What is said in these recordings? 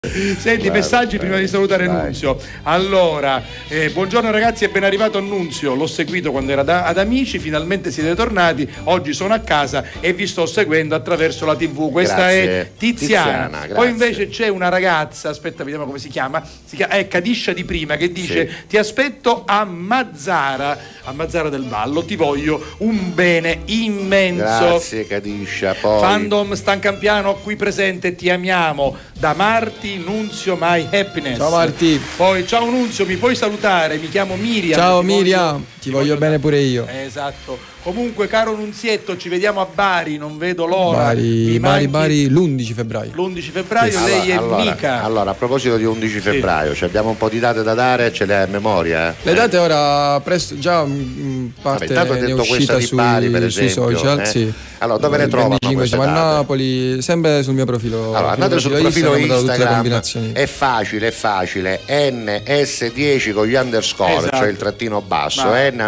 Senti, messaggi prima di salutare Nunzio. Allora, buongiorno ragazzi, è ben arrivato Nunzio. L'ho seguito quando era ad Amici, finalmente siete tornati. Oggi sono a casa e vi sto seguendo attraverso la TV. Questa Grazie. è Tiziana. Grazie. Poi invece c'è una ragazza, aspetta, vediamo come si chiama. È Kadisha di prima, che dice: sì, ti aspetto a Mazzara del Vallo, ti voglio un bene immenso. Grazie Kadisha. Poi Fandom Stancampiano qui presente, ti amiamo. Da Marti, Nunzio, my happiness. Ciao Marti. Poi ciao Nunzio, mi puoi salutare? Mi chiamo Miriam. Ciao Miriam, ti voglio bene pure io. Esatto. Comunque, caro Nunzietto, ci vediamo a Bari, non vedo l'ora. Bari l'11 febbraio. L'11 febbraio, lei è mica. Allora, a proposito di 11 febbraio, abbiamo un po' di date da dare, ce le hai a memoria? Le date ora presto, già parte intanto ne è detto uscita di Bari, per sui esempio, social, sì. Allora, dove le trovano? 25 siamo a Napoli, sempre sul mio profilo. Allora, andate sul profilo Instagram, è facile, NS10 con gli underscore, esatto, cioè il trattino basso,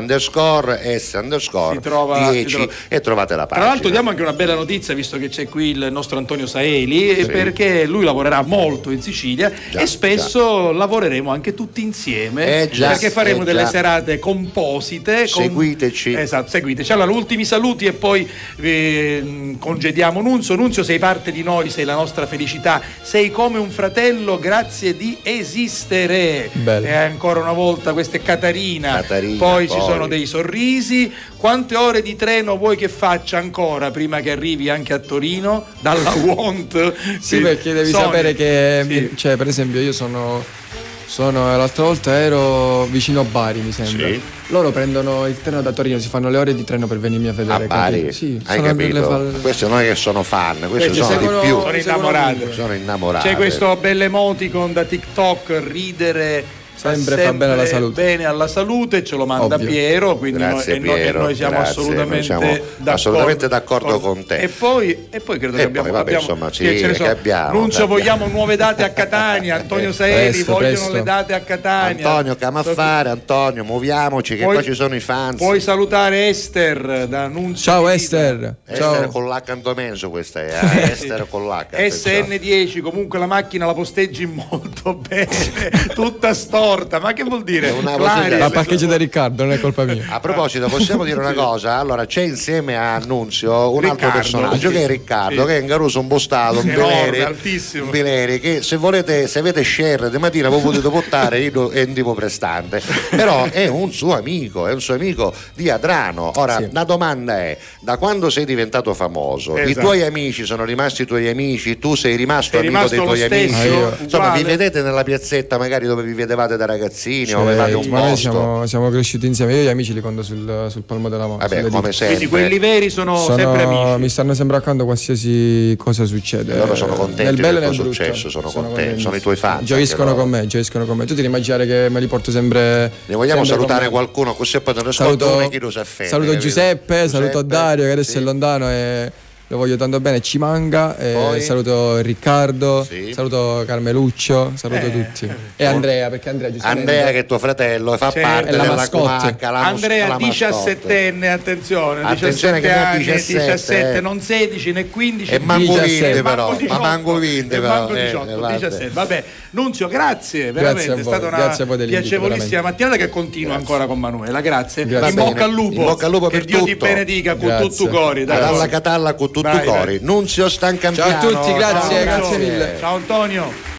N_S_ trova 10 e trovate la pagina. Tra l'altro diamo anche una bella notizia, visto che c'è qui il nostro Antonio Saeli, sì, perché lui lavorerà molto in Sicilia e spesso lavoreremo anche tutti insieme, perché faremo delle serate composite. Seguiteci. Esatto, seguiteci. Allora, ultimi saluti e poi congediamo Nunzio. Nunzio, sei parte di noi, sei la nostra felicità, sei come un fratello, grazie di esistere. Bello. E ancora una volta questa è Catarina. Poi ci sono dei sorrisi. Quante ore di treno vuoi che faccia ancora prima che arrivi anche a Torino dalla Want? Sì, perché devi sapere che cioè, per esempio io sono l'altra volta ero vicino a Bari, mi sembra. Sì. Loro prendono il treno da Torino, si fanno le ore di treno per venirmi a vedere. A Bari? Sì, hai capito? Questi non è che sono fan, questi sono di più. Sono innamorati. C'è questo bell'emoticon da TikTok, ridere. Sempre fa bene alla salute. Bene alla salute, ce lo manda Piero, quindi grazie, Piero, noi siamo assolutamente d'accordo con te. E poi credo che abbiamo insomma, che abbiamo. Nunzio, vogliamo nuove date a Catania. Antonio Saeli vogliono le date a Catania. Antonio, che a fare? Antonio, muoviamoci, che qua ci sono i fans. Puoi salutare Esther da Nunzio. Ciao Esther. Esther con l'H menso, questa è Esther con l'H. SN10, comunque la macchina la posteggi molto bene, tutta storta. Ma che vuol dire? La parcheggio da Riccardo, non è colpa mia. A proposito, possiamo dire una cosa? Allora, c'è insieme a Nunzio un altro personaggio che è Riccardo, che è un garuso impostato, un Beleri, che se avete share di mattina voi potete portare, è un tipo prestante, però è un suo amico di Adrano. Ora, la domanda è: da quando sei diventato famoso, i tuoi amici sono rimasti i tuoi amici, tu sei rimasto amico dei tuoi amici? Insomma, vi vedete nella piazzetta magari dove vi vedevate da ragazzini, o avevate un posto? Siamo cresciuti insieme, io e gli amici li conto sul palmo della mano. Vabbè, come sempre. Quindi quelli veri sono sempre amici. Mi stanno sempre accanto qualsiasi cosa succede. Loro sono contenti nel bello del e tuo nel successo, sono contenti, sono i tuoi fan. Gioiscono con me. Tu devi immaginare che me li porto sempre. Ne vogliamo salutare qualcuno, così poi non ascolto chi lo sa fare. Saluto Giuseppe, saluto Dario che adesso è lontano e lo voglio tanto bene, ci manca, saluto Riccardo, saluto Carmeluccio, saluto tutti e Andrea, perché Andrea che è tuo fratello fa parte della Comacca, Andrea 17enne, attenzione che anni, 17, non 16 né 15 e manco 20 però, ma manco 20 però 18, 17. Vabbè, Nunzio, grazie veramente, è stata una piacevolissima mattinata che continua ancora con Manuela, grazie. In bocca al lupo, che Dio ti benedica con tutto cuore, dalla Catalla con tutto cori. Nunzio Stancampiano. Ciao a tutti, grazie mille. Ciao Antonio.